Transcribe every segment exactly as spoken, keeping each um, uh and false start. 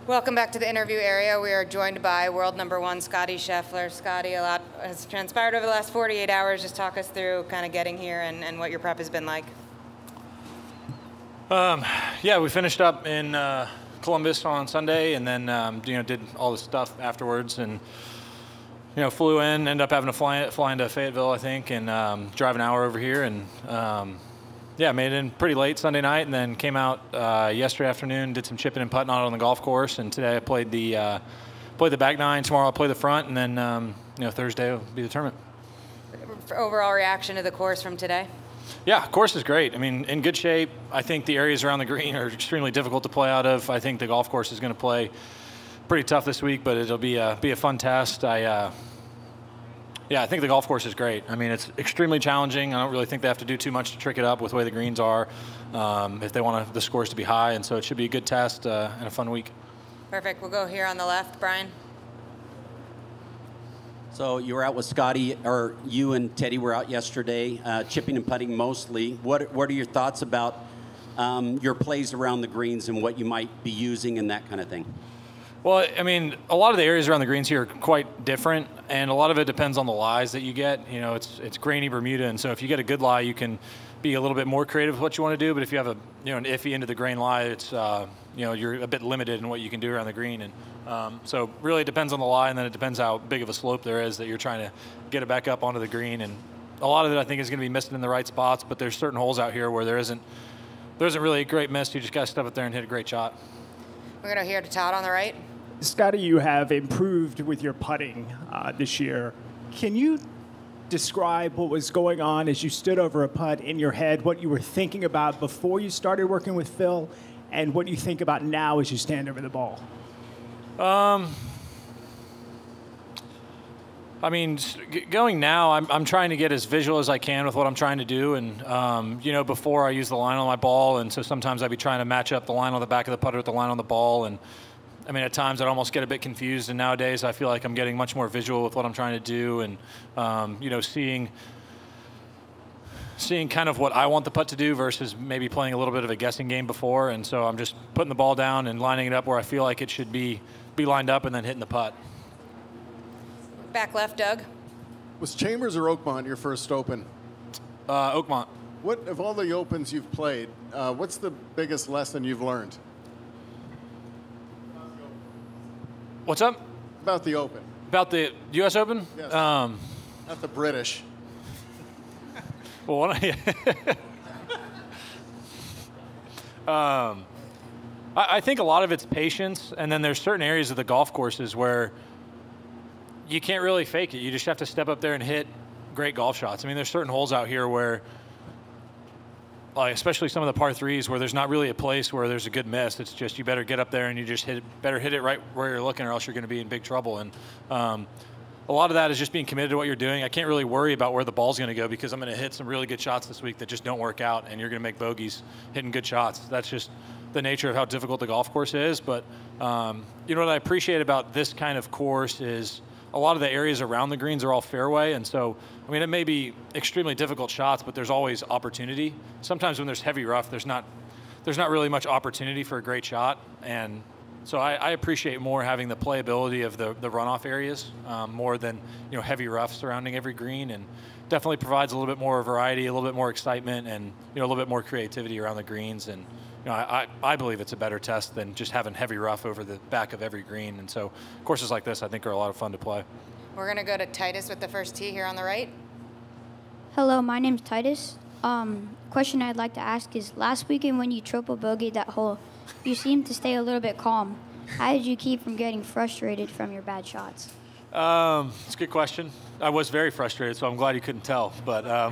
Welcome back to the interview area. We are joined by world number one, Scottie Scheffler. Scottie, a lot has transpired over the last forty-eight hours. Just talk us through kind of getting here and, and what your prep has been like. Um, yeah, we finished up in uh, Columbus on Sunday, and then um, you know did all the stuff afterwards, and you know flew in. Ended up having to fly fly into Fayetteville, I think, and um, drive an hour over here, and um, yeah, made it in pretty late Sunday night, and then came out uh, yesterday afternoon, did some chipping and putting out on the golf course, and today I played the uh, played the back nine. Tomorrow I'll play the front, and then um, you know Thursday will be the tournament. Overall reaction to the course from today? Yeah, course is great. I mean, in good shape. I think the areas around the green are extremely difficult to play out of. I think the golf course is going to play pretty tough this week, but it'll be a be a fun test. I. Uh, Yeah, I think the golf course is great. I mean, it's extremely challenging. I don't really think they have to do too much to trick it up with the way the greens are um, if they want the scores to be high, and so it should be a good test uh, and a fun week. Perfect. We'll go here on the left. Brian? So you were out with Scottie, or you and Teddy were out yesterday, uh, chipping and putting mostly. What, what are your thoughts about um, your plays around the greens and what you might be using and that kind of thing? Well, I mean, a lot of the areas around the greens here are quite different, and a lot of it depends on the lies that you get. You know, it's it's grainy Bermuda, and so if you get a good lie, you can be a little bit more creative with what you want to do. But if you have a you know an iffy into the grain lie, it's uh, you know you're a bit limited in what you can do around the green. And um, so really it depends on the lie, and then it depends how big of a slope there is that you're trying to get it back up onto the green. And a lot of it I think is going to be missing in the right spots. But there's certain holes out here where there isn't there isn't really a great miss. You just got to step up there and hit a great shot. We're going to hear to Todd on the right. Scottie, you have improved with your putting uh, this year. Can you describe what was going on as you stood over a putt in your head, what you were thinking about before you started working with Phil, and what you think about now as you stand over the ball? Um, I mean, going now, I'm, I'm trying to get as visual as I can with what I'm trying to do. And, um, you know, before I use the line on my ball, and so sometimes I'd be trying to match up the line on the back of the putter with the line on the ball. And I mean, at times I'd almost get a bit confused, and nowadays I feel like I'm getting much more visual with what I'm trying to do, and um, you know, seeing seeing kind of what I want the putt to do versus maybe playing a little bit of a guessing game before. And so I'm just putting the ball down and lining it up where I feel like it should be be lined up, and then hitting the putt. Back left, Doug. Was Chambers or Oakmont your first Open? Uh, Oakmont. What of all the Opens you've played? Uh, what's the biggest lesson you've learned? What's up? About the Open. About the U S Open? Yes. Um, Not the British. well, what I, um, I, I think a lot of it's patience, and then there's certain areas of the golf courses where you can't really fake it. You just have to step up there and hit great golf shots. I mean, there's certain holes out here where, like, especially some of the par threes where there's not really a place where there's a good miss. It's just you better get up there and you just hit it, better hit it right where you're looking, or else you're going to be in big trouble. And um, a lot of that is just being committed to what you're doing. I can't really worry about where the ball's going to go because I'm going to hit some really good shots this week that just don't work out, and you're going to make bogeys hitting good shots. That's just the nature of how difficult the golf course is. But um, you know what I appreciate about this kind of course is a lot of the areas around the greens are all fairway, and so, I mean, it may be extremely difficult shots, but there's always opportunity. Sometimes when there's heavy rough, there's not there's not really much opportunity for a great shot, and so I, I appreciate more having the playability of the, the runoff areas um, more than, you know, heavy rough surrounding every green, and definitely provides a little bit more variety, a little bit more excitement, and, you know, a little bit more creativity around the greens. And you know, I, I believe it's a better test than just having heavy rough over the back of every green. And so courses like this, I think, are a lot of fun to play. We're going to go to Titus with the first tee here on the right. Hello, my name's Titus. Um, question I'd like to ask is, last weekend when you triple bogeyed that hole, you seemed to stay a little bit calm. How did you keep from getting frustrated from your bad shots? Um, it's a good question. I was very frustrated, so I'm glad you couldn't tell. But um,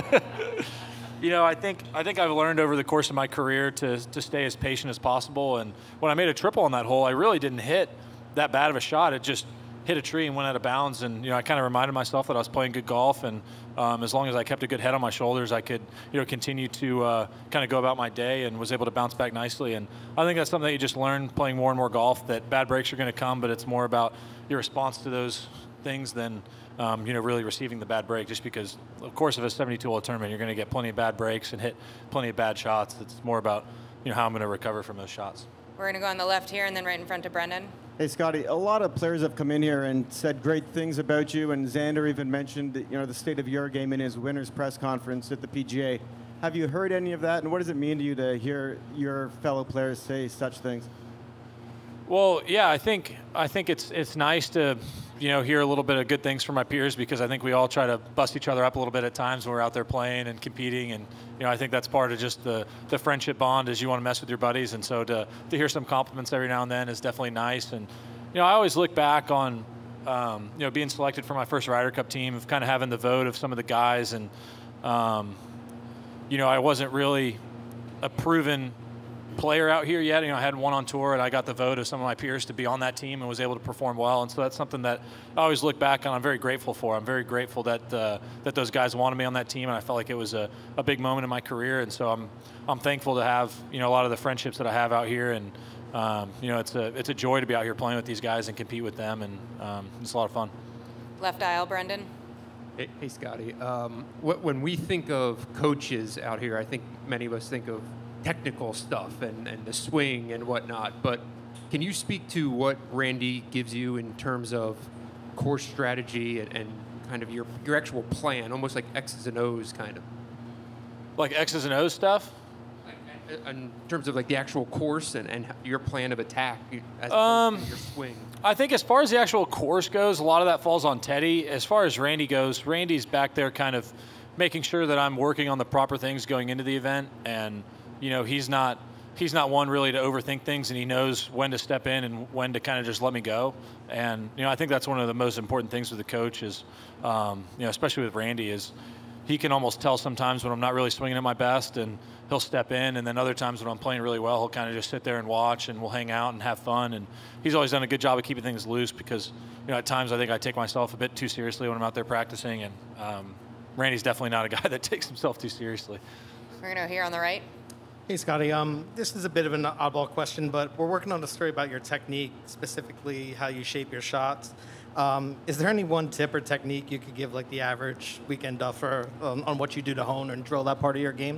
you know, I think I think I've learned over the course of my career to to stay as patient as possible. And when I made a triple on that hole, I really didn't hit that bad of a shot. It just hit a tree and went out of bounds. And you know, I kind of reminded myself that I was playing good golf, and um, as long as I kept a good head on my shoulders, I could, you know, continue to uh, kind of go about my day, and was able to bounce back nicely. And I think that's something that you just learn playing more and more golf, that bad breaks are going to come, but it's more about your response to those things than um, you know, really receiving the bad break. Just because, of course, of a seventy-two hole tournament, you're going to get plenty of bad breaks and hit plenty of bad shots. It's more about, you know, how I'm going to recover from those shots. We're going to go on the left here and then right in front of Brendan. Hey, Scottie, a lot of players have come in here and said great things about you, and Xander even mentioned, you know, the state of your game in his winner's press conference at the P G A. Have you heard any of that, and what does it mean to you to hear your fellow players say such things? Well, yeah, I think I think it's it's nice to, you know, hear a little bit of good things from my peers, because I think we all try to bust each other up a little bit at times when we're out there playing and competing, and you know, I think that's part of just the the friendship bond, is you want to mess with your buddies, and so to to hear some compliments every now and then is definitely nice. And you know, I always look back on um, you know, being selected for my first Ryder Cup team, of kind of having the vote of some of the guys, and um, you know, I wasn't really a proven player out here yet. You know, I hadn't won on tour, and I got the vote of some of my peers to be on that team and was able to perform well. And so that's something that I always look back on. I'm very grateful for. I'm very grateful that uh, that those guys wanted me on that team, and I felt like it was a, a big moment in my career. And so I'm I'm thankful to have, you know, a lot of the friendships that I have out here, and um, you know, it's a it's a joy to be out here playing with these guys and compete with them, and um, it's a lot of fun. Left aisle, Brendan. Hey, hey Scottie. Um, wh- when we think of coaches out here, I think many of us think of technical stuff and, and the swing and whatnot. But can you speak to what Randy gives you in terms of course strategy and, and kind of your your actual plan, almost like X's and O's kind of? Like X's and O's stuff? In terms of like the actual course and, and your plan of attack as um, opposed to your swing. I think as far as the actual course goes, a lot of that falls on Teddy. As far as Randy goes, Randy's back there kind of making sure that I'm working on the proper things going into the event, and you know, he's not he's not one really to overthink things, and he knows when to step in and when to kind of just let me go. And you know, I think that's one of the most important things with the coach is, um, you know, especially with Randy, is he can almost tell sometimes when I'm not really swinging at my best, and he'll step in, and then other times when I'm playing really well, he'll kind of just sit there and watch, and we'll hang out and have fun. And he's always done a good job of keeping things loose, because you know, at times I think I take myself a bit too seriously when I'm out there practicing, and um, Randy's definitely not a guy that takes himself too seriously. We're going to here on the right. Hey, Scottie. Um, this is a bit of an oddball question, but we're working on a story about your technique, specifically how you shape your shots. Um, is there any one tip or technique you could give, like the average weekend duffer, um, on what you do to hone and drill that part of your game?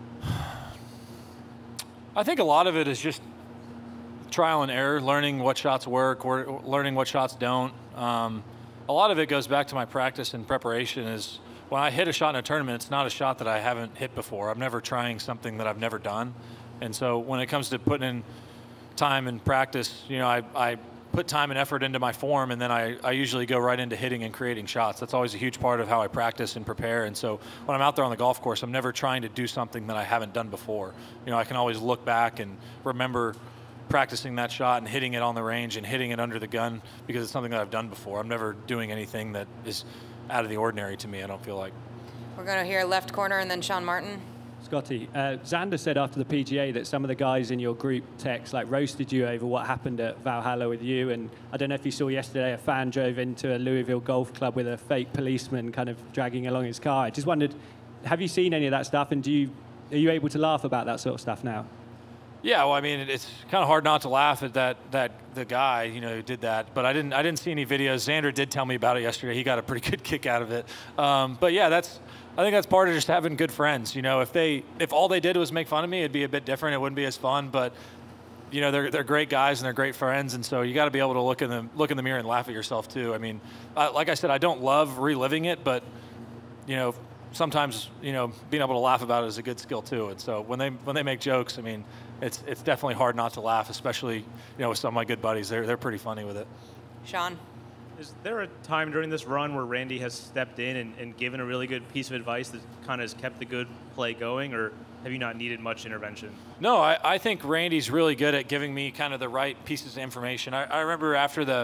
I think a lot of it is just trial and error, learning what shots work, or learning what shots don't. Um, a lot of it goes back to my practice and preparation. Is when I hit a shot in a tournament, it's not a shot that I haven't hit before. I'm never trying something that I've never done. And so when it comes to putting in time and practice, you know, I, I put time and effort into my form, and then I, I usually go right into hitting and creating shots. That's always a huge part of how I practice and prepare. And so when I'm out there on the golf course, I'm never trying to do something that I haven't done before. You know, I can always look back and remember practicing that shot and hitting it on the range and hitting it under the gun, because it's something that I've done before. I'm never doing anything that is out of the ordinary to me, I don't feel like. We're going to hear left corner and then Sean Martin. Scottie, uh, Xander said after the P G A that some of the guys in your group text like roasted you over what happened at Valhalla with you, and I don't know if you saw yesterday a fan drove into a Louisville golf club with a fake policeman kind of dragging along his car. I just wondered, have you seen any of that stuff, and do you are you able to laugh about that sort of stuff now? Yeah, well, I mean, it's kind of hard not to laugh at that that the guy, you know, who did that. But I didn't I didn't see any videos. Xander did tell me about it yesterday. He got a pretty good kick out of it. Um, but yeah, that's I think that's part of just having good friends. You know, if they if all they did was make fun of me, it'd be a bit different. It wouldn't be as fun. But you know, they're they're great guys and they're great friends, and so you got to be able to look in the look in the mirror and laugh at yourself too. I mean, I, like I said, I don't love reliving it, but you know, sometimes you know being able to laugh about it is a good skill too. And so when they when they make jokes, I mean, it's it's definitely hard not to laugh, especially you know with some of my good buddies. They're they're pretty funny with it. Sean. Is there a time during this run where Randy has stepped in and, and given a really good piece of advice that kind of has kept the good play going, or have you not needed much intervention? No, I, I think Randy's really good at giving me kind of the right pieces of information. I, I remember after the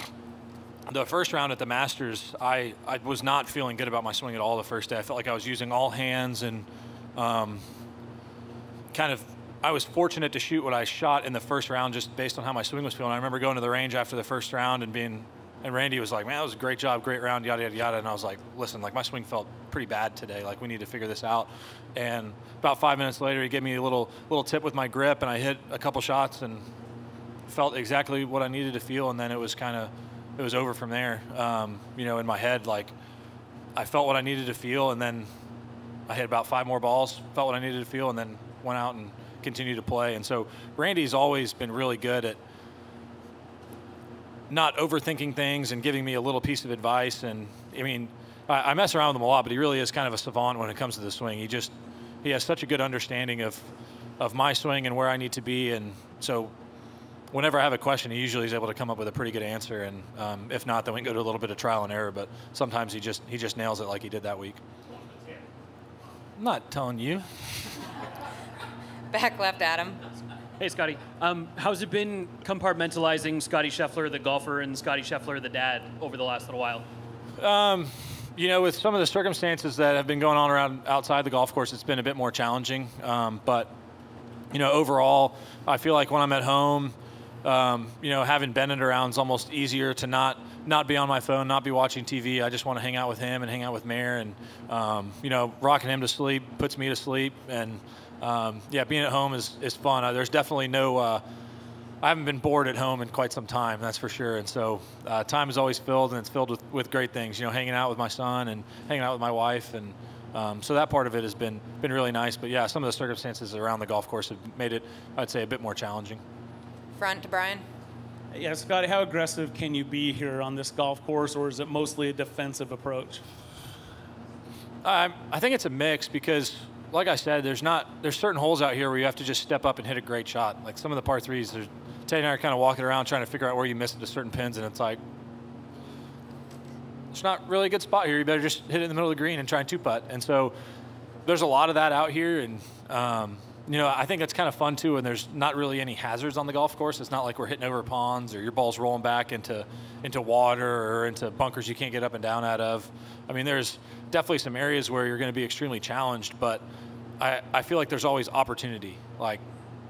the first round at the Masters, I, I was not feeling good about my swing at all the first day. I felt like I was using all hands and um, kind of I was fortunate to shoot what I shot in the first round just based on how my swing was feeling. I remember going to the range after the first round and being And Randy was like, man, that was a great job, great round, yada, yada, yada. And I was like, listen, like my swing felt pretty bad today. Like we need to figure this out. And about five minutes later, he gave me a little little tip with my grip, and I hit a couple shots and felt exactly what I needed to feel. And then it was kind of, it was over from there. Um, you know, in my head, like I felt what I needed to feel, and then I hit about five more balls, felt what I needed to feel, and then went out and continue to play. And so Randy's always been really good at not overthinking things and giving me a little piece of advice. And I mean, I, I mess around with him a lot, but he really is kind of a savant when it comes to the swing. He just, he has such a good understanding of, of my swing and where I need to be. And so whenever I have a question, he usually is able to come up with a pretty good answer. And um, if not, then we can go to a little bit of trial and error, but sometimes he just, he just nails it like he did that week. I'm not telling you. Back left, Adam. Hey, Scotty. Um, how's it been compartmentalizing Scottie Scheffler, the golfer, and Scottie Scheffler, the dad, over the last little while? Um, you know, with some of the circumstances that have been going on around outside the golf course, it's been a bit more challenging. Um, but, you know, overall, I feel like when I'm at home, um, you know, having Bennett around is almost easier to not not be on my phone, not be watching T V. I just want to hang out with him and hang out with Mare. And, um, you know, rocking him to sleep puts me to sleep. And, Um, yeah, being at home is, is fun. Uh, there's definitely no, uh, I haven't been bored at home in quite some time, that's for sure. And so uh, time is always filled, and it's filled with, with great things, you know, hanging out with my son and hanging out with my wife. And um, so that part of it has been, been really nice. But yeah, some of the circumstances around the golf course have made it, I'd say, a bit more challenging. Front to Brian. Yeah, Scotty, how aggressive can you be here on this golf course, or is it mostly a defensive approach? I, I think it's a mix because, like I said, there's not there's certain holes out here where you have to just step up and hit a great shot. Like some of the par threes, there's Teddy and I are kind of walking around trying to figure out where you missed it to certain pins, and it's like, it's not really a good spot here. You better just hit it in the middle of the green and try and two putt. And so there's a lot of that out here, and um, you know, I think it's kind of fun too. And there's not really any hazards on the golf course. It's not like we're hitting over ponds or your ball's rolling back into into water or into bunkers you can't get up and down out of. I mean, there's definitely some areas where you're going to be extremely challenged, but I, I feel like there's always opportunity. Like,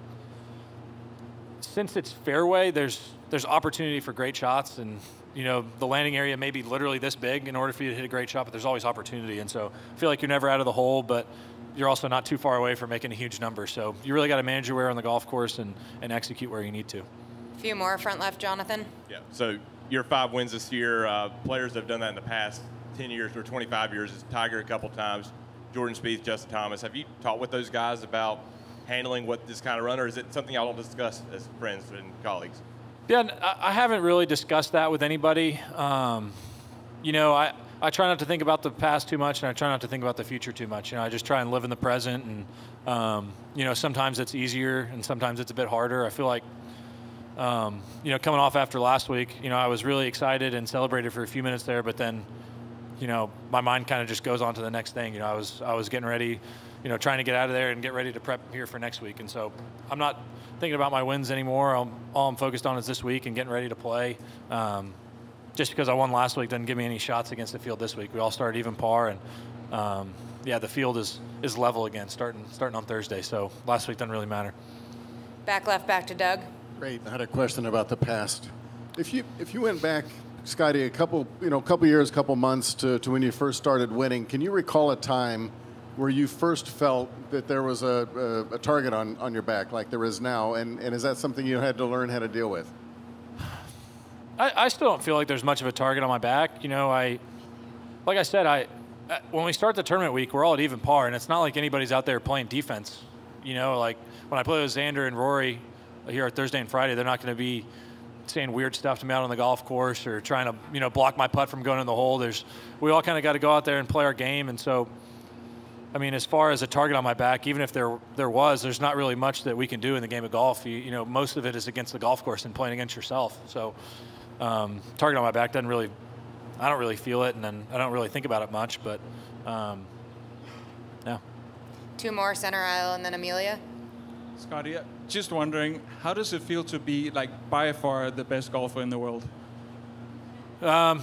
since it's fairway, there's there's opportunity for great shots, and you know, the landing area may be literally this big in order for you to hit a great shot, but there's always opportunity. And so I feel like you're never out of the hole, but you're also not too far away from making a huge number. So you really got to manage your way on the golf course and, and execute where you need to. A few more, front left, Jonathan. Yeah, so your five wins this year, uh, players that have done that in the past ten years or twenty-five years, is Tiger a couple times, Jordan Spieth, Justin Thomas. Have you talked with those guys about handling what this kind of run, or is it something y'all don't discuss as friends and colleagues? Yeah, I haven't really discussed that with anybody. Um, you know, I, I try not to think about the past too much, and I try not to think about the future too much. You know, I just try and live in the present, and, um, you know, sometimes it's easier and sometimes it's a bit harder. I feel like, um, you know, coming off after last week, you know, I was really excited and celebrated for a few minutes there, but then, you know, my mind kind of just goes on to the next thing. You know, I was I was getting ready, you know, trying to get out of there and get ready to prep here for next week. And so I'm not thinking about my wins anymore. I'm, all I'm focused on is this week and getting ready to play. Um, just because I won last week doesn't give me any shots against the field this week. We all started even par, and um, yeah, the field is is level again, starting starting on Thursday. So last week doesn't really matter. Back left, back to Doug. Great. I had a question about the past. If you if you went back, Scotty, a couple you know couple years, couple months to, to when you first started winning, can you recall a time where you first felt that there was a, a, a target on, on your back like there is now, and, and is that something you had to learn how to deal with? I, I still don't feel like there's much of a target on my back. You know, I, like I said, I, when we start the tournament week, we're all at even par, and it's not like anybody's out there playing defense. You know, like when I play with Xander and Rory here at Thursday and Friday, they're not going to be saying weird stuff to me out on the golf course or trying to, you know, block my putt from going in the hole. There's, we all kind of got to go out there and play our game, and so, I mean, as far as a target on my back, even if there there was, there's not really much that we can do in the game of golf. You, you know, most of it is against the golf course and playing against yourself. So, um, target on my back doesn't really, I don't really feel it, and then I don't really think about it much. But, um, yeah. Two more, center aisle, and then Amelia. Scotty, just wondering, how does it feel to be like by far the best golfer in the world? Um,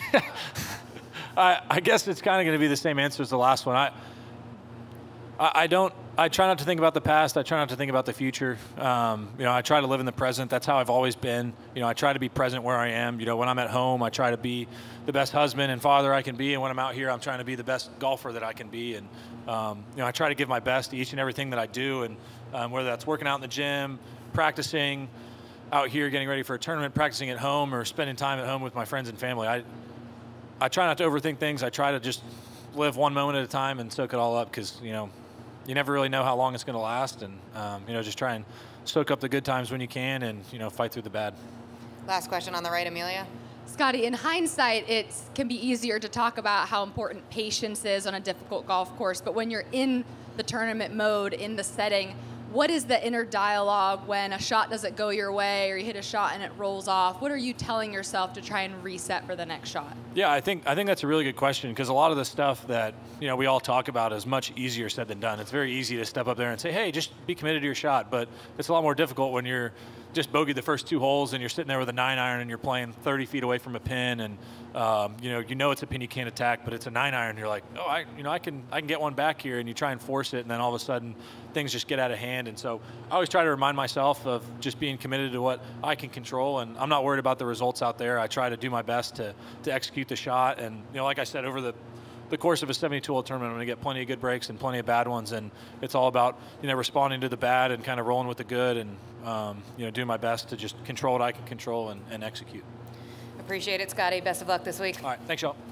I, I guess it's kind of going to be the same answer as the last one. I. I don't. I try not to think about the past. I try not to think about the future. Um, you know, I try to live in the present. That's how I've always been. You know, I try to be present where I am. You know, when I'm at home, I try to be the best husband and father I can be. And when I'm out here, I'm trying to be the best golfer that I can be. And um, you know, I try to give my best to each and everything that I do. And um, whether that's working out in the gym, practicing out here, getting ready for a tournament, practicing at home, or spending time at home with my friends and family, I I try not to overthink things. I try to just live one moment at a time and soak it all up, because, you know, you never really know how long it's going to last, and um, you know, just try and soak up the good times when you can, and you know, fight through the bad. Last question on the right, Amelia. Scottie, in hindsight, it can be easier to talk about how important patience is on a difficult golf course, but when you're in the tournament mode, in the setting, what is the inner dialogue when a shot doesn't go your way or you hit a shot and it rolls off? What are you telling yourself to try and reset for the next shot? Yeah, I think I think that's a really good question, because a lot of the stuff that you know we all talk about is much easier said than done. It's very easy to step up there and say, hey, just be committed to your shot, but it's a lot more difficult when you're just bogeyed the first two holes and you're sitting there with a nine iron and you're playing thirty feet away from a pin, and um, you know you know it's a pin you can't attack, but it's a nine iron. You're like, oh, I you know I can I can get one back here, and you try and force it, and then all of a sudden things just get out of hand. And so I always try to remind myself of just being committed to what I can control, and I'm not worried about the results out there. I try to do my best to to execute the shot, and you know like I said, over the the course of a seventy-two hole tournament, I'm going to get plenty of good breaks and plenty of bad ones, and it's all about you know responding to the bad and kind of rolling with the good, and um, you know doing my best to just control what I can control and, and execute. Appreciate it, Scottie. Best of luck this week. All right, thanks, y'all.